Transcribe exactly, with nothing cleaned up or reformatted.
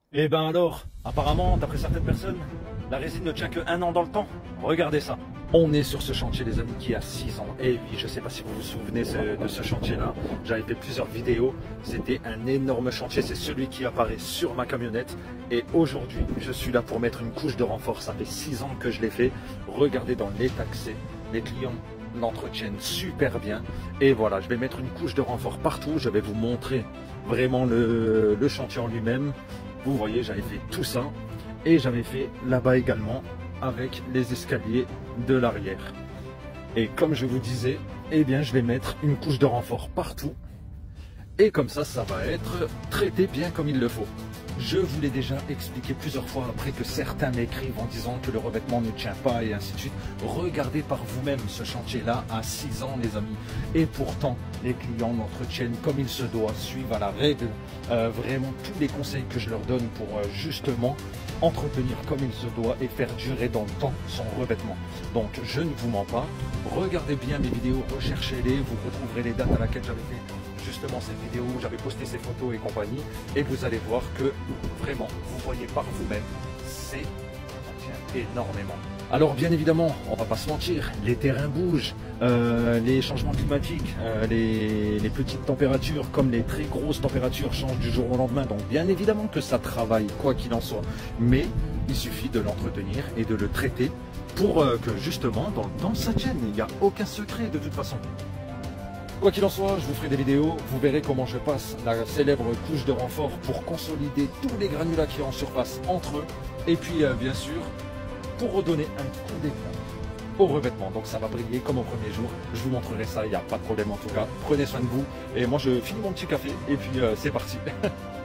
Eh ben alors, apparemment, d'après certaines personnes, la résine ne tient que un an dans le temps. Regardez ça. On est sur ce chantier, les amis, qui a six ans. Et oui, je ne sais pas si vous vous souvenez de ce chantier-là. J'avais fait plusieurs vidéos. C'était un énorme chantier. C'est celui qui apparaît sur ma camionnette. Et aujourd'hui, je suis là pour mettre une couche de renfort. Ça fait six ans que je l'ai fait. Regardez dans l'état que c'est. Les clients l'entretiennent super bien. Et voilà, je vais mettre une couche de renfort partout. Je vais vous montrer vraiment le, le chantier en lui-même. Vous voyez, j'avais fait tout ça. Et j'avais fait là-bas également avec les escaliers de l'arrière. Et comme je vous disais, eh bien je vais mettre une couche de renfort partout. Et comme ça, ça va être traité bien comme il le faut. Je vous l'ai déjà expliqué plusieurs fois après que certains m'écrivent en disant que le revêtement ne tient pas et ainsi de suite. Regardez par vous-même ce chantier-là à six ans, les amis. Et pourtant, les clients l'entretiennent comme il se doit, suivent à la règle euh, vraiment tous les conseils que je leur donne pour euh, justement entretenir comme il se doit et faire durer dans le temps son revêtement. Donc je ne vous mens pas, regardez bien mes vidéos, recherchez-les, vous retrouverez les dates à laquelle j'avais fait justement cette vidéo, où j'avais posté ces photos et compagnie, et vous allez voir que vraiment, vous voyez par vous-même, c'est tient énormément. Alors bien évidemment, on va pas se mentir, les terrains bougent, euh, les changements climatiques, euh, les, les petites températures comme les très grosses températures changent du jour au lendemain, donc bien évidemment que ça travaille, quoi qu'il en soit. Mais il suffit de l'entretenir et de le traiter pour euh, que justement dans le temps ça tienne, il n'y a aucun secret de toute façon. Quoi qu'il en soit, je vous ferai des vidéos, vous verrez comment je passe la célèbre couche de renfort pour consolider tous les granulats qui sont en surface entre eux, et puis euh, bien sûr, pour redonner un coup d'éclat au revêtement. Donc ça va briller comme au premier jour. Je vous montrerai ça, il n'y a pas de problème en tout cas. Prenez soin de vous. Et moi je finis mon petit café et puis euh, c'est parti.